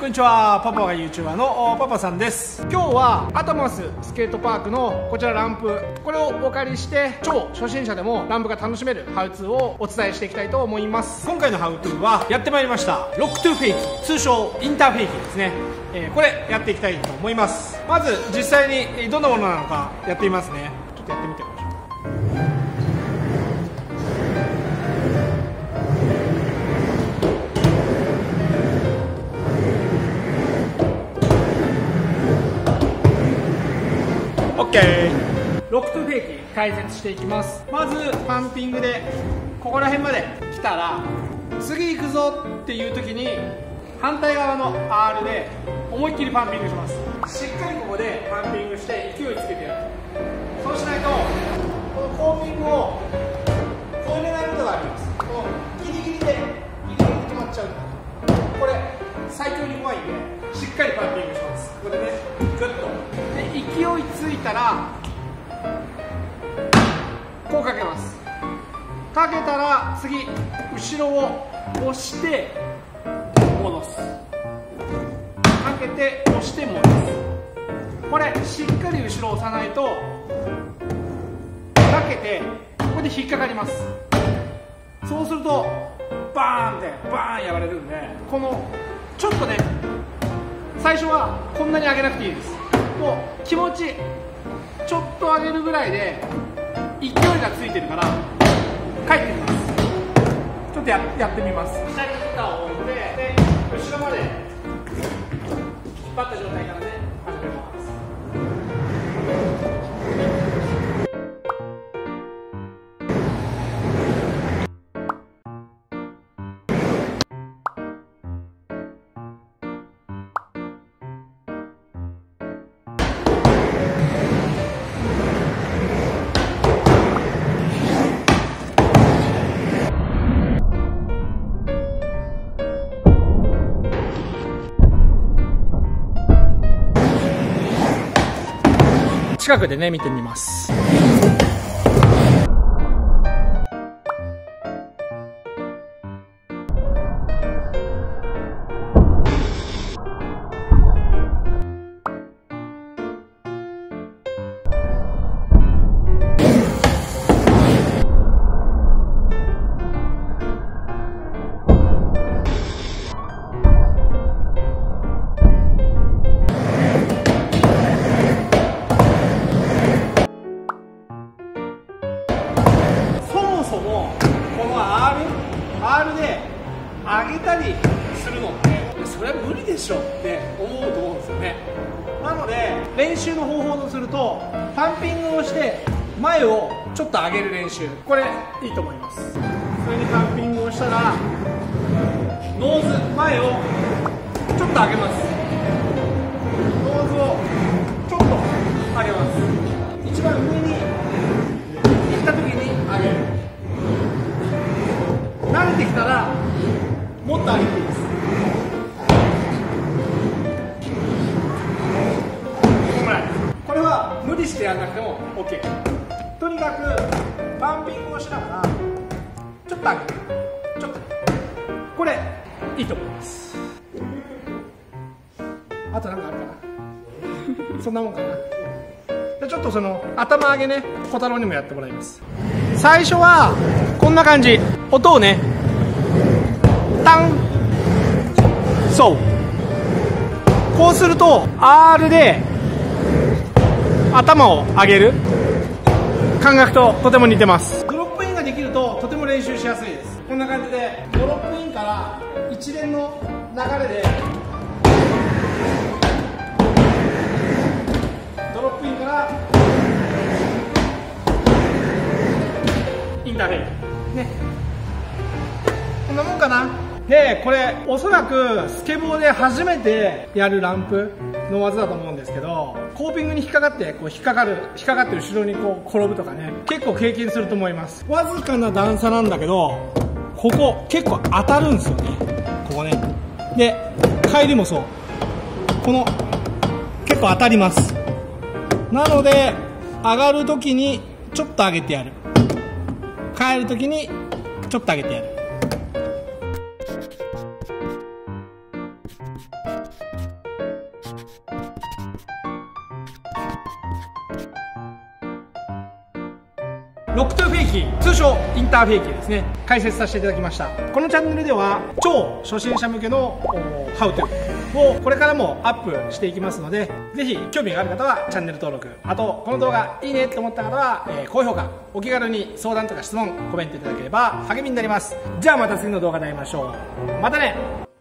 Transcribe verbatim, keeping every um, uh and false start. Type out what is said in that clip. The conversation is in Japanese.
こんにちは、パパが YouTuber のパパさんです。今日はアトモススケートパークのこちらランプ、これをお借りして超初心者でもランプが楽しめるハウツーをお伝えしていきたいと思います。今回のハウツーはやってまいりましたロックトゥフェイキ、通称インターフェイキですね。えー、これやっていきたいと思います。まず実際にどんなものなのかやってみますね。ちょっとやってみてください。ロックトゥフェイキ解説していきます。まずパンピングでここら辺まで来たら、次行くぞっていう時に反対側の アール で思いっきりパンピングします。しっかりここでパンピングして勢いつけてやる。そうしないとこのコーピングを超えれないことがあります。このギリギリでギリギリで止まっちゃう。これ最強に怖いんでしっかりパンピングします。ここでね、グッとで勢いついたらこうかけます。かけたら次後ろを押して戻す、かけて押して戻す。これしっかり後ろを押さないとかけてここで引っかかります。そうするとバーンってバーンやられるんで、このちょっとね最初はこんなに上げなくていいです。もう気持ちちょっと上げるぐらいで勢いがついてるから帰ってみます。ちょっと や, やってみます。下に板を置いて、で後ろまで引っ張った状態からね始めます。近くでね見てみます。そもこの アール, アール で上げたりするのってそれは無理でしょって思うと思うんですよね。なので練習の方法とするとパンピングをして前をちょっと上げる練習、これいいと思います。それにパンピングをしたらノーズ前をちょっと上げます。ノーズをちょっと上げます。一番上に行った時に上げる。慣れてきたらもっと上げていいです。これは無理してやらなくても オーケー。 とにかくパンピングをしながらちょっと上げる、ちょっとこれいいと思います。あとなんかあるかなそんなもんかな。でちょっとその頭上げね、小太郎にもやってもらいます。最初はこんな感じ、音をねタン、そうこうすると アール で頭を上げる感覚ととても似てます。ドロップインができるととても練習しやすいです。こんな感じでドロップインから一連の流れでドロップインからインターフェイクね、こんなもんかな。でこれおそらくスケボーで初めてやるランプの技だと思うんですけど、コーピングに引っかかってこう引っかかる引っかかって後ろにこう転ぶとかね、結構経験すると思います。わずかな段差なんだけどここ結構当たるんですよね、ここね。で帰りもそう、この結構当たります。なので上がるときにちょっと上げてやる、帰るときにちょっと上げてやる。 ロックトゥフェイキー、通称インターフェイキーですね、解説させていただきました。このチャンネルでは超初心者向けのハウトゥーをこれからもアップしていきますので、ぜひ興味がある方はチャンネル登録、あとこの動画いいねと思った方は、えー、高評価、お気軽に相談とか質問コメントいただければ励みになります。じゃあまた次の動画で会いましょう。またね。